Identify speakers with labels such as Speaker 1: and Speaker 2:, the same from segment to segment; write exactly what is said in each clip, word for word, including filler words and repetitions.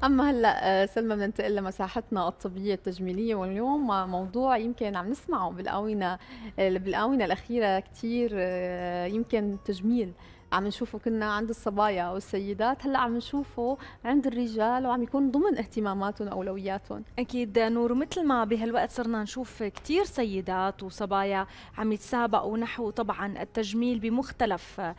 Speaker 1: أما هلأ سلمى بننتقل لمساحتنا الطبية التجميلية، واليوم موضوع يمكن عم نسمعه بالآونة بالآونة الأخيرة كتير، آه، يمكن تجميل عم نشوفه كنا عند الصبايا والسيدات، هلأ عم نشوفه عند الرجال وعم يكون ضمن اهتماماتهم وأولوياتهم.
Speaker 2: أكيد نور، مثل ما بهالوقت صرنا نشوف كتير سيدات وصبايا عم يتسابقوا نحو طبعا التجميل بمختلف آه،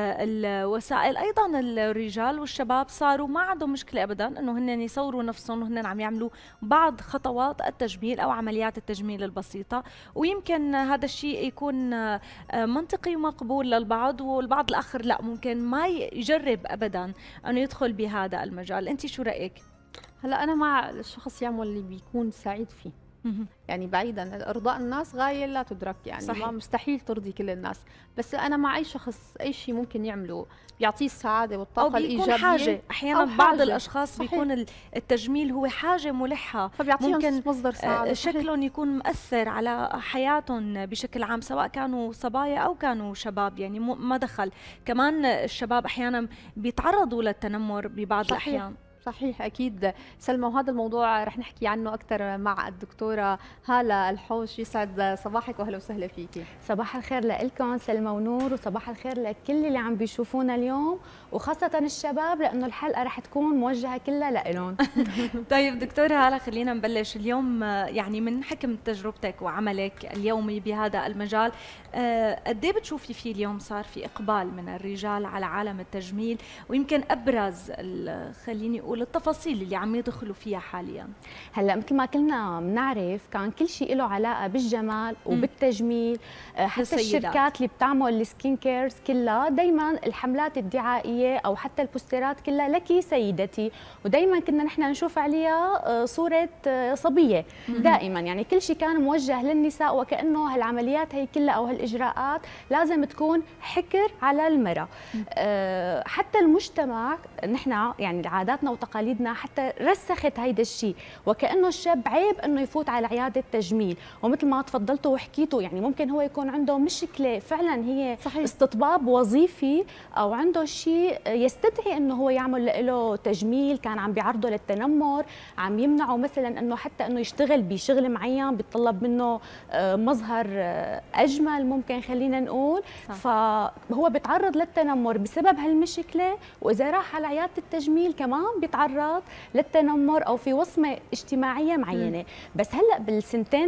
Speaker 2: الوسائل. أيضا الرجال والشباب صاروا ما عندهم مشكلة أبدا أنه هن يصوروا نفسهم وهن عم يعملوا بعض خطوات التجميل أو عمليات التجميل البسيطة، ويمكن هذا الشيء يكون آه، منطقي ومقبول للبعض، والبعض الآخر لا، ممكن ما يجرب أبدا أنه يدخل بهذا المجال. أنت شو رأيك؟
Speaker 1: هلأ أنا مع الشخص يعمل اللي بيكون سعيد فيه،
Speaker 2: مهم.
Speaker 1: يعني بعيدا ارضاء الناس غايه لا تدرك، يعني ما
Speaker 2: صحيح.
Speaker 1: مستحيل ترضي كل الناس، بس انا مع اي شخص اي شيء ممكن يعمله بيعطيه السعاده
Speaker 2: أو
Speaker 1: والطاقه
Speaker 2: بيكون
Speaker 1: الايجابيه.
Speaker 2: حاجة، أحيانا
Speaker 1: او
Speaker 2: بعض
Speaker 1: حاجه
Speaker 2: الأشخاص
Speaker 1: صحيح،
Speaker 2: بيكون ال- التجميل هو حاجة ملحة،
Speaker 1: فبيعطيهم
Speaker 2: ممكن
Speaker 1: مصدر
Speaker 2: آه،
Speaker 1: سعاده صحيح.
Speaker 2: شكلهم يكون مؤثر على حياتهم بشكل عام، سواء كانوا صبايا أو كانوا شباب، يعني مو- ما دخل. كمان الشباب أحيانا بيتعرضوا للتنمر ببعض
Speaker 1: صحيح
Speaker 2: الأحيان.
Speaker 1: صحيح اكيد سلمى، وهذا الموضوع رح نحكي عنه اكثر مع الدكتوره هالة الحوش. يسعد صباحك واهلا وسهلا فيكي.
Speaker 3: صباح الخير لكم سلمى ونور، وصباح الخير لكل اللي عم بيشوفونا اليوم، وخاصة الشباب لأنه الحلقة رح تكون موجهة كلها لإلهم.
Speaker 2: طيب دكتورة هلا، خلينا نبلش اليوم. آه، يعني من حكم تجربتك وعملك اليومي بهذا المجال، آه، قد ايه بتشوفي فيه اليوم صار في إقبال من الرجال على عالم التجميل، ويمكن أبرز ال- خليني أقول التفاصيل اللي عم يدخلوا فيها حاليا؟
Speaker 3: هلا مثل ما كلنا بنعرف كان كل شيء له علاقة بالجمال وبالتجميل، آه، حتى
Speaker 2: للسيدات.
Speaker 3: الشركات اللي بتعمل السكين كيرز كلها دايما الحملات الدعائية أو حتى البوسترات كلها لك سيدتي، ودايما كنا نحن نشوف عليها آه، صورة آه، صبية دائما، يعني كل شيء كان موجه للنساء، وكأنه هالعمليات هي كلها أو هالإجراءات لازم تكون حكر على المرأة. آه، حتى المجتمع نحن يعني عاداتنا وتقاليدنا حتى رسخت هيدا الشيء، وكأنه الشاب عيب انه يفوت على عيادة تجميل، ومثل ما تفضلتوا وحكيتوا يعني ممكن هو يكون عنده مشكلة فعلا هي
Speaker 1: صحيح.
Speaker 3: استطباب وظيفي، او عنده شيء يستدعي انه هو يعمل له تجميل، كان عم بيعرضه للتنمر، عم يمنعه مثلا انه حتى انه يشتغل بشغل معين بيتطلب منه آه، مظهر آه، اجمل ممكن خلينا نقول.
Speaker 2: صح.
Speaker 3: فهو بيتعرض للتنمر بسبب هالمشكلة، واذا راح على عيادة التجميل كمان بيتعرض للتنمر او في وصمه اجتماعيه معينه. مم. بس هلا بالسنتين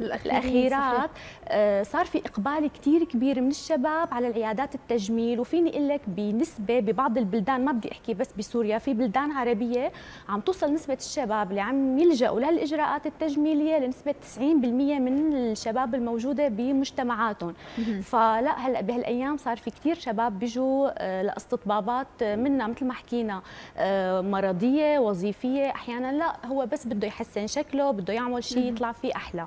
Speaker 3: الاخيرات آه صار في اقبال كثير كبير من الشباب على العيادات التجميل، وفيني اقول لك بنسبه ببعض البلدان، ما بدي احكي بس بسوريا، في بلدان عربيه عم توصل نسبه الشباب اللي عم يلجأوا لهالاجراءات التجميليه لنسبه تسعين بالمئة من الشباب الموجوده بمجتمعاتهم. فلا هلا بهالايام صار في كثير شباب بيجوا آه لاستطبابات منا مثل ما حكينا آه مرضيه وظيفيه، احيانا لا هو بس بده يحسن شكله، بده يعمل شيء يطلع فيه احلى.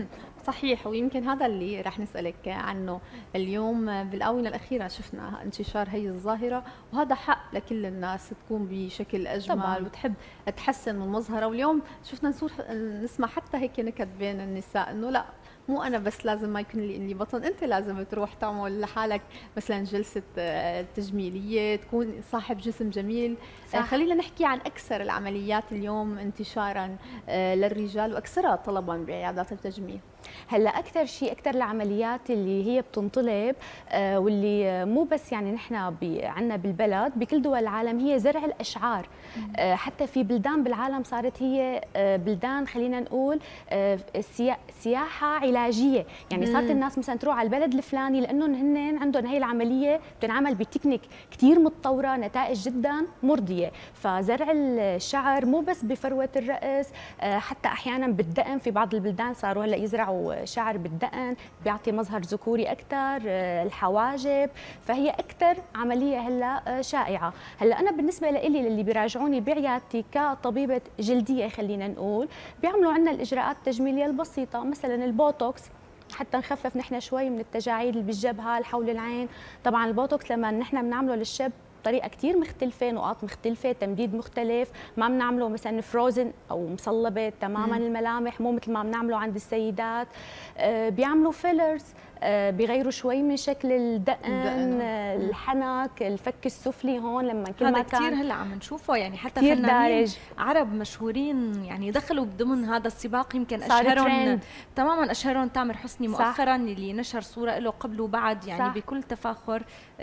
Speaker 1: صحيح، ويمكن هذا اللي رح نسألك عنه اليوم. بالآونة الأخيرة شفنا انتشار هي الظاهرة، وهذا حق لكل الناس تكون بشكل أجمل طبعاً، وتحب تحسن من مظهرها. واليوم شفنا نصور نسمع حتى هيك نكت بين النساء إنه لا، مو أنا بس لازم ما يكون لي لي بطن، أنت لازم تروح تعمل لحالك مثلا جلسة آه، تجميلية، تكون صاحب جسم جميل. آه، خلينا نحكي عن أكثر العمليات اليوم انتشارا آه، للرجال وأكثرها طلبا بعيادات التجميل.
Speaker 3: هلا اكثر شيء، اكثر العمليات اللي هي بتنطلب آه واللي مو بس يعني نحن عندنا بالبلد، بكل دول العالم، هي زرع الاشعار. آه حتى في بلدان بالعالم صارت هي آه بلدان خلينا نقول آه سياحه علاجيه، يعني صارت الناس مثلا تروح على البلد الفلاني لانه هن عندهم هي العمليه بتنعمل بتكنيك كثير متطوره، نتائج جدا مرضيه. فزرع الشعر مو بس بفروه الراس، آه حتى احيانا بالدقن، في بعض البلدان صاروا هلا يزرعوا شعر بالدقن بيعطي مظهر ذكوري اكثر، الحواجب، فهي اكثر عمليه هلا شائعه. هلا انا بالنسبه لي للي بيراجعوني بعيادتي كطبيبه جلديه خلينا نقول، بيعملوا عندنا الاجراءات التجميليه البسيطه، مثلا البوتوكس حتى نخفف نحن شوي من التجاعيد اللي بالجبهه حول العين. طبعا البوتوكس لما نحن بنعمله للشاب بطريقه كثير مختلفه، نقاط مختلفه، تمديد مختلف، ما بنعمله مثلا فروزن او مصلبه تماما مم. الملامح، مو مثل ما بنعمله عند السيدات. آه بيعملوا فيلرز، آه بيغيروا شوي من شكل الدقن، آه الحنك، الفك السفلي هون لما كل ما كان
Speaker 2: كثير هلا عم نشوفه، يعني حتى فنانين عرب مشهورين يعني دخلوا ضمن هذا السباق. يمكن اشهرهم تماما اشهرهم تامر حسني مؤخرا اللي نشر صوره له قبل وبعد يعني صح. بكل تفاخر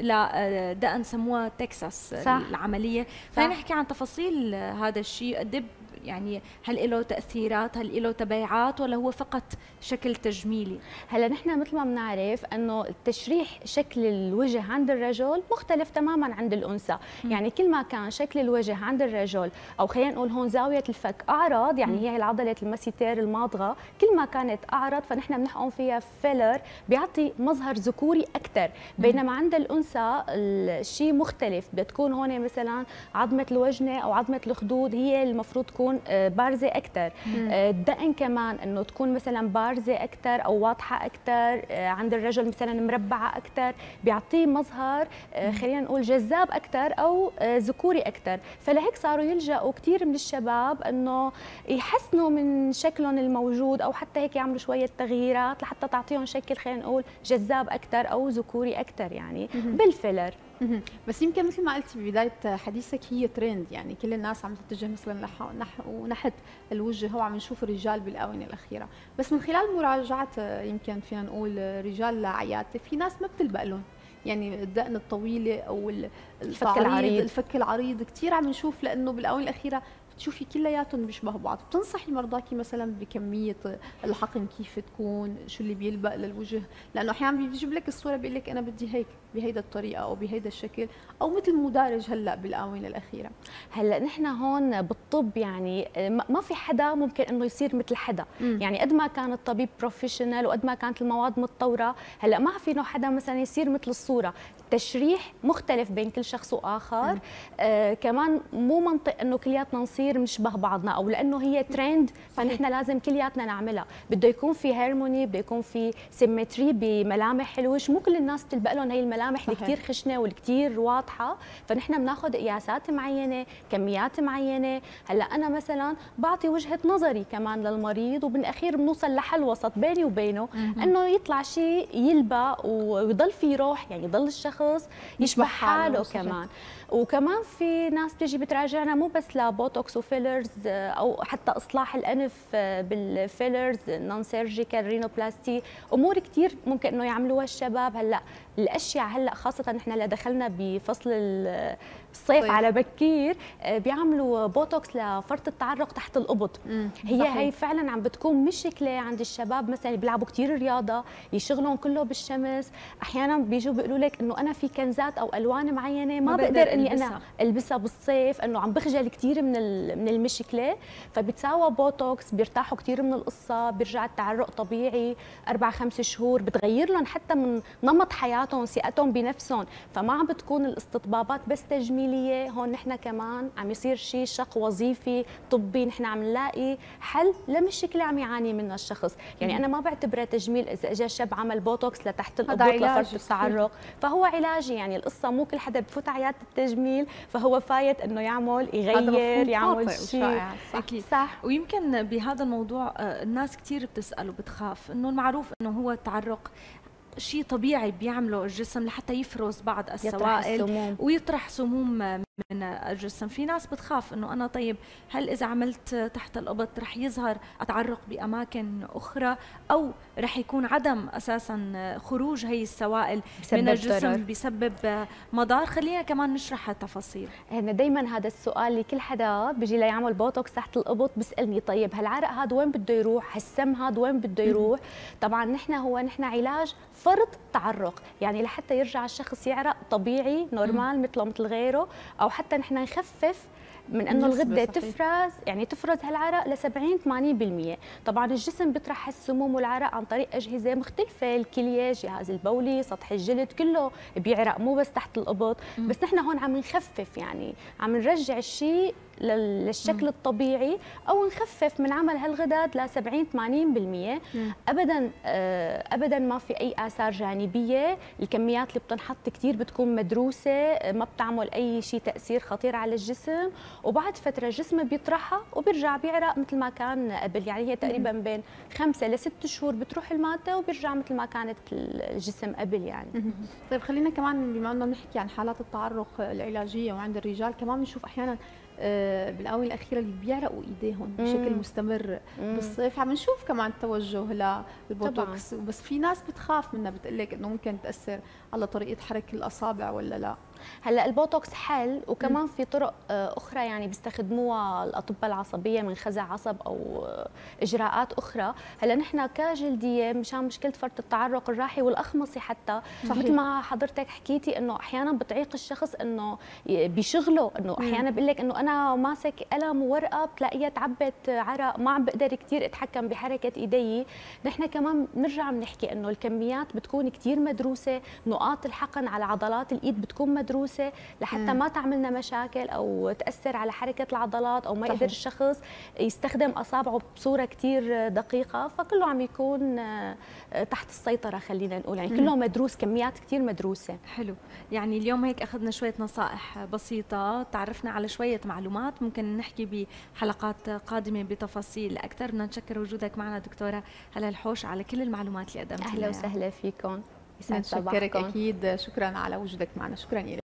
Speaker 2: لدقن سموها تكساس صح. العمليه. خلينا نحكي عن تفاصيل هذا الشيء، قد يعني هل له تأثيرات، هل له تبعات، ولا هو فقط شكل تجميلي؟
Speaker 3: هلا نحن مثل ما بنعرف انه التشريح شكل الوجه عند الرجل مختلف تماما عند الانثى، يعني كل ما كان شكل الوجه عند الرجل او خلينا نقول هون زاويه الفك اعرض، يعني هي العضله المسيتير الماضغه، كل ما كانت اعرض فنحن بنحقن فيها فيلر بيعطي مظهر ذكوري اكثر، بينما عند الانثى الشيء مختلف، بتكون هون مثلا عظمه الوجنه او عظمه الخدود هي المفروض تكون بارزه اكثر، الدقن كمان انه تكون مثلا بارزه اكثر او واضحه اكثر، عند الرجل مثلا مربعه اكثر، بيعطيه مظهر خلينا نقول جذاب اكثر او ذكوري اكثر، فلهيك صاروا يلجأوا كثير من الشباب انه يحسنوا من شكلهم الموجود او حتى هيك يعملوا شويه تغييرات لحتى تعطيهم شكل خلينا نقول جذاب اكثر او ذكوري اكثر يعني بالفيلر.
Speaker 1: بس يمكن مثل ما قلتي ببدايه حديثك هي ترند، يعني كل الناس عم تتجه مثلا نحو نحت الوجه، وعم نشوف الرجال بالاونه الاخيره، بس من خلال مراجعه يمكن فينا نقول رجال عيادتي في ناس ما بتلبق لهم، يعني الدقن الطويله او
Speaker 3: الفك العريض
Speaker 1: الفك العريض كثير عم نشوف، لانه بالاونه الاخيره بتشوفي كلياتهم بيشبهوا بعض. بتنصحي مرضاكي مثلا بكميه الحقن كيف تكون، شو اللي بيلبق للوجه؟ لانه احيانا بيجيب لك الصوره بيقول لك انا بدي هيك بهيدا الطريقه او بهيدا الشكل، او مثل مدارج هلا بالاونه الاخيره.
Speaker 3: هلا نحن هون بالطب يعني ما في حدا ممكن انه يصير مثل حدا، م. يعني قد ما كان الطبيب بروفيشنال وقد ما كانت المواد متطوره، هلا ما في انه حدا مثلا يصير مثل الصوره، التشريح مختلف بين كل شخص واخر، آه كمان مو منطق انه كلياتنا نصير نشبه بعضنا، او لانه هي ترند فنحن لازم كلياتنا نعملها، بده يكون في هارموني، بده يكون في سيمتري بملامح الوجه، مو كل الناس تلبق لهم هي الملامح اللي كثير خشنه والكثير واضحه، فنحن بناخذ قياسات معينه، كميات معينه. هلا انا مثلا بعطي وجهه نظري كمان للمريض، وبالاخير بنوصل لحل وسط بيني وبينه انه يطلع شيء يلبق ويضل في روح، يعني يضل الشخص يشبه حاله كمان. وكمان في ناس بتيجي بتراجعنا مو بس لبوتوكس وفيلرز او حتى اصلاح الانف بالفيلرز، نون سيرجيكال، رينوبلاستي، امور كثير ممكن انه يعملوها الشباب. هلا الاشياء هلا خاصه نحن اللي دخلنا بفصل الصيف طيب. على بكير بيعملوا بوتوكس لفرط التعرق تحت القبض، هي صحيح. هي فعلا عم بتكون مشكله عند الشباب مثلا اللي بيلعبوا كثير رياضه، يشتغلوا كله بالشمس، احيانا بيجوا بيقولوا لك انه انا في كنزات او الوان معينه ما, ما بقدر اني انا البسها بالصيف، انه عم بخجل كثير من من المشكله، فبتساوى بوتوكس بيرتاحوا كثير من القصه، بيرجع التعرق طبيعي اربع خمس شهور، بتغير لهم حتى من نمط حياتهم، ثقتهم بنفسهم، فما عم بتكون الاستطبابات بس تجميليه، هون نحن كمان عم يصير شيء شق وظيفي طبي، نحن عم نلاقي حل لمشكله عم يعاني منها الشخص، يعني مم. انا ما بعتبرها تجميل اذا اجى شاب عمل بوتوكس لتحت القبض لفرط التعرق، فهو علاجي، يعني القصه مو كل حدا بفوت على عياده التجميل فهو فايت انه يعمل يغير يعمل شيء.
Speaker 2: اكيد صح. ويمكن بهذا الموضوع الناس كثير بتسال وبتخاف، انه المعروف انه هو التعرق شيء طبيعي بيعمله الجسم لحتى يفرز بعض السوائل ويطرح سموم من الجسم. في ناس بتخاف انه انا طيب هل اذا عملت تحت القبض رح يظهر التعرق باماكن اخرى، او رح يكون عدم اساسا خروج هي السوائل من الجسم بسبب مضار؟ خلينا كمان نشرح التفاصيل.
Speaker 3: انا دائما هذا السؤال اللي كل حدا بيجي ليعمل بوتوكس تحت القبض بيسالني طيب هالعرق هذا وين بده يروح؟ هالسم هذا وين بده يروح؟ طبعا نحن هو نحن علاج فرط تعرق، يعني لحتى يرجع الشخص يعرق طبيعي نورمال مثله مثل غيره، او حتى نحن نخفف من انه الغده تفرز، يعني تفرز هالعرق ل سبعين ثمانين بالمئة. طبعا الجسم بيطرح السموم والعرق عن طريق اجهزه مختلفه، الكليه، الجهاز البولي، سطح الجلد، كله بيعرق مو بس تحت القبض، بس نحن هون عم نخفف، يعني عم نرجع الشيء للشكل الطبيعي او نخفف من عمل هالغدد ل سبعين ثمانين بالمئة. ابدا ابدا ما في اي اثار جانبيه، الكميات اللي بتنحط كثير بتكون مدروسه، ما بتعمل اي شيء تاثير خطير على الجسم، وبعد فتره الجسم بيطرحها وبيرجع بيعرق مثل ما كان قبل. يعني هي تقريبا بين خمسة لست شهور بتروح الماده وبيرجع مثل ما كانت الجسم قبل يعني.
Speaker 1: طيب خلينا كمان بما انه بنحكي عن حالات التعرق العلاجيه وعند الرجال، كمان بنشوف احيانا بالاونه الاخيره اللي بيعرقوا ايديهم بشكل مستمر بالصيف، عم نشوف كمان توجه للبوتوكس، بس في ناس بتخاف منها، بتقول لك انه ممكن تاثر على طريقه حركه الاصابع ولا لا؟
Speaker 3: هلا البوتوكس حل، وكمان م. في طرق اخرى يعني بيستخدموها الاطباء العصبيه من خزع عصب او اجراءات اخرى. هلا نحن كجلديه مشان مشكله فرط التعرق الراحي والاخمصي حتى، مثل ما حضرتك حكيتي انه احيانا بتعيق الشخص انه بشغله، انه احيانا بقول لك انه انا ماسك قلم وورقه بتلاقيها تعبت عرق، ما عم بقدر كثير اتحكم بحركه ايدي. نحن كمان بنرجع بنحكي انه الكميات بتكون كثير مدروسه، نقاط الحقن على عضلات الايد بتكون مدروسه لحتى ما تعملنا مشاكل او تاثر على حركه العضلات، او ما يقدر الشخص يستخدم اصابعه بصوره كثير دقيقه، فكله عم يكون تحت السيطره خلينا نقول، يعني كله مدروس، كميات كثير مدروسه.
Speaker 2: حلو، يعني اليوم هيك اخذنا شويه نصائح بسيطه، تعرفنا على شويه معلومات، ممكن نحكي بحلقات قادمه بتفاصيل اكثر. بدنا نشكر وجودك معنا دكتوره هلا الحوش على كل المعلومات اللي قدمتيها.
Speaker 3: اهلا وسهلا فيكم،
Speaker 1: يسعد صباحكم. اكيد، شكرا على وجودك معنا، شكرا لك.